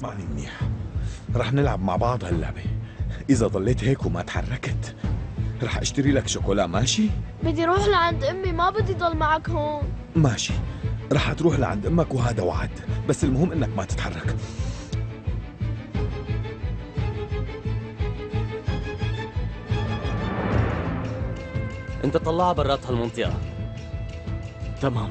اسمعني منيح، رح نلعب مع بعض هاللعبة. إذا ضليت هيك وما تحركت رح اشتري لك شوكولا، ماشي؟ بدي روح لعند امي، ما بدي ضل معك هون. ماشي، رح تروح لعند امك وهذا وعد، بس المهم انك ما تتحرك. انت طلعها برات هالمنطقة. تمام.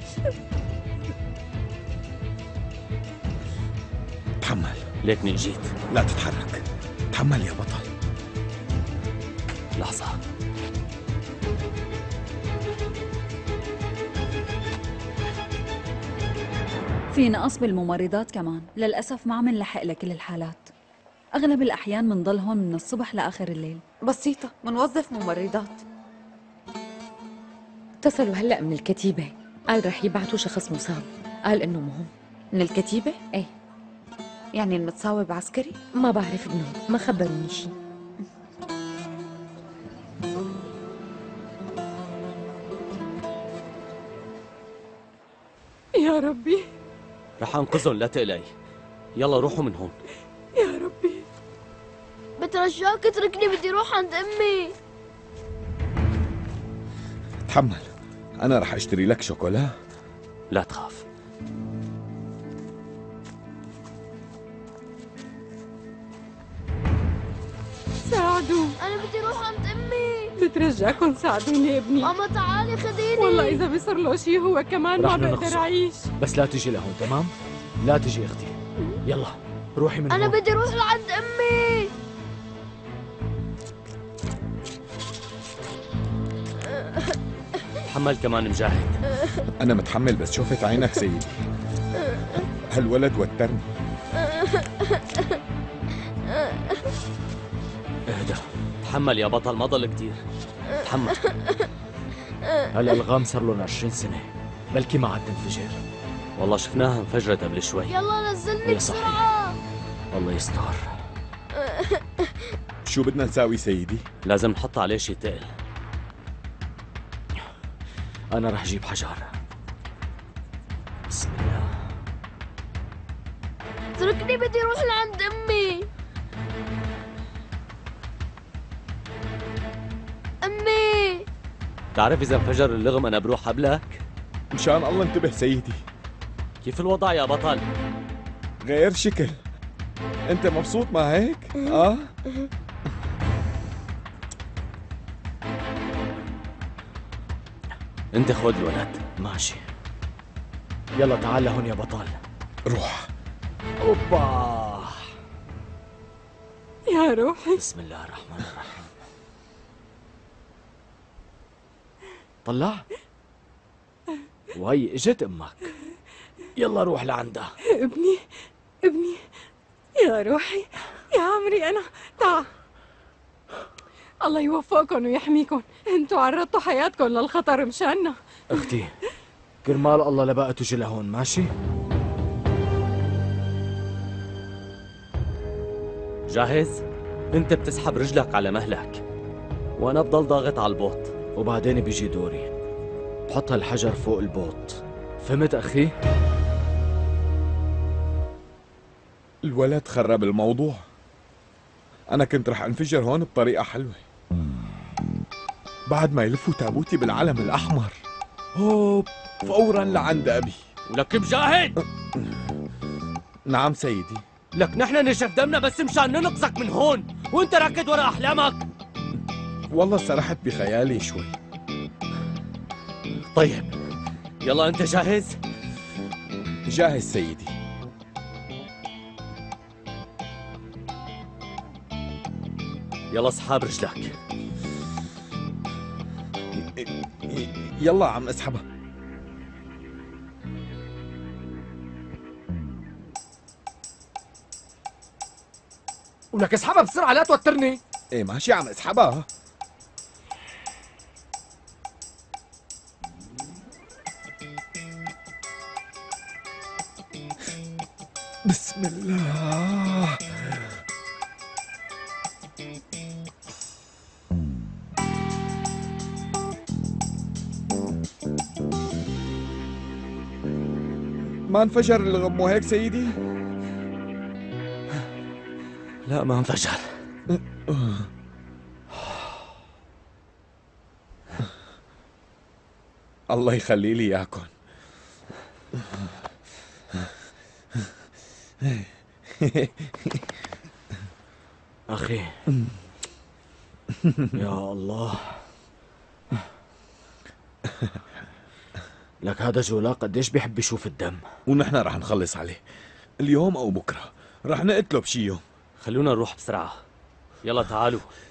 تحمل. ليكني اجيت. لا تتحرك، تحمل يا بطل. لحظة. في نقص بالممرضات كمان، للأسف ما عم نلحق لكل الحالات. أغلب الأحيان منضل هون من الصبح لآخر الليل. بسيطة، منوظف ممرضات. اتصلوا هلأ من الكتيبة، قال رح يبعتوا شخص مصاب، قال إنه مهم. من الكتيبة؟ ايه. يعني المتصاوب عسكري؟ ما بعرف ابنه، ما خبروني شي. يا ربي، رح انقذهم، لا تقلقي. يلا روحوا من هون. يا ربي. بترجاك اتركني، بدي روح عند امي. تحمل، انا رح اشتري لك شوكولا. لا تخاف. ساعدوا، انا بدي روح عند امي. بترجاكم ساعدوني يا ابني. ماما تعالي خديني. والله إذا بيصير له شيء هو كمان ما رح بقدر ننقصه. أعيش. بس لا تجي لهون، تمام؟ لا تجي اختي. يلا روحي من انا هون. بدي روح لعند امي. تحمل كمان مجاهد. انا متحمل، بس شوفت عينك سيدي، هالولد وترني. اهدى. تحمل يا بطل، ما ضل كتير. تحمل. هالالغام صار لهم 20 سنة، بلكي ما عاد تنفجر. والله شفناها انفجرت قبل شوي. يلا نزلني يا صحيح. بسرعة. الله يستر. شو بدنا نساوي سيدي؟ لازم نحط عليه شيء تقل. أنا رح جيب حجر. بسم الله. اتركني، بدي روح لعند امي. امي. تعرف إذا انفجر اللغم أنا بروح قبلك؟ مشان الله انتبه سيدي. كيف الوضع يا بطل؟ غير شكل. انت مبسوط ما هيك؟ أنت خذ الولد. ماشي. يلا تعال لهون يا بطل. روح. اوبا. يا روحي. بسم الله الرحمن الرحيم. طلع. وهي اجت امك. يلا روح لعندها. ابني، ابني، يا روحي، يا عمري أنا. تعا. الله يوفقكم ويحميكم، انتوا عرضتوا حياتكم للخطر مشاننا. اختي كرمال الله لبقى تجي لهون، ماشي؟ جاهز؟ أنت بتسحب رجلك على مهلك وأنا بضل ضاغط على البوط. وبعدين بيجي دوري بحط هالحجر فوق البوط. فهمت أخي؟ الولد خرب الموضوع. أنا كنت رح انفجر هون بطريقة حلوة، بعد ما يلفوا تابوتي بالعلم الأحمر هوب فورا لعند أبي. ولك مجاهد. نعم سيدي. لك نحن نشف دمنا بس مشان ننقذك من هون، وانت راكد ورا احلامك. والله سرحت بخيالي شوي. طيب يلا، انت جاهز؟ جاهز سيدي. يلا اسحب رجلك. يلا عم اسحبها. ولك اسحبها بسرعة لا توترني. ايه ماشي عم اسحبها. بسم الله. ما انفجر الغم هيك سيدي؟ لا ما انفجر. الله يخلي لي اياكم. أخي يا الله، لك هذا جولا قديش بيحب يشوف الدم. ونحن رح نخلص عليه اليوم او بكره، رح نقتله بشي يوم. خلونا نروح بسرعة. يلا تعالوا.